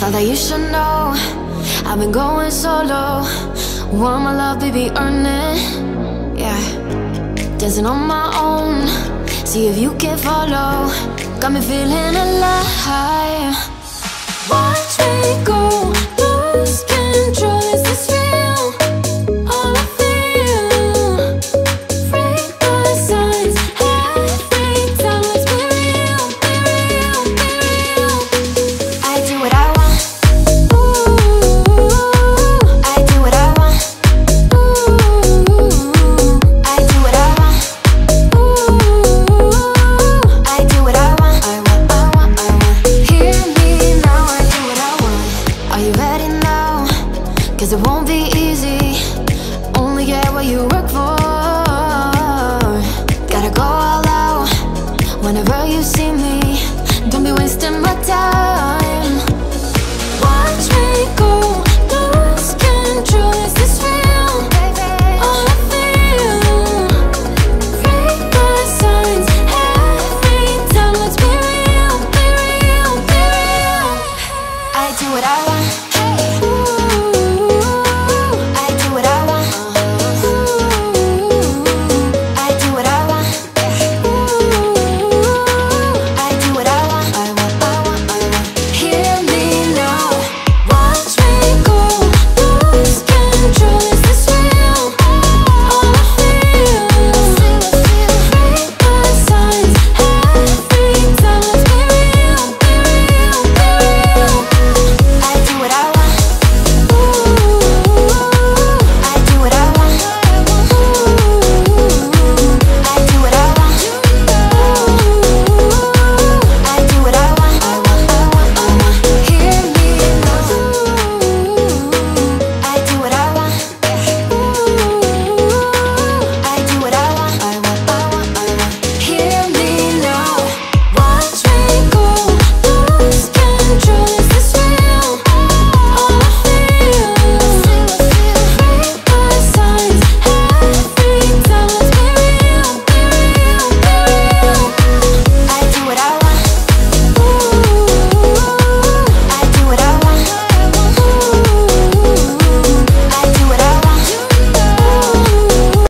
Thought that you should know I've been going solo. Want my love, baby, earn it. Yeah, dancing on my own. See if you can follow. Got me feeling alive. Watch me go, lose control. Is this real? All I feel. Break my signs every time. Let's be real, be real, be real. I do what I want. Ooh, I do what I want. Ooh, I do what I want. Ooh, I do what I want. I want, I want, I want. Hear me now, I do what I want. Are you ready now? 'Cause it won't be easy. Only get what you work for. Gotta go all out whenever you see me. Don't be wasting my time.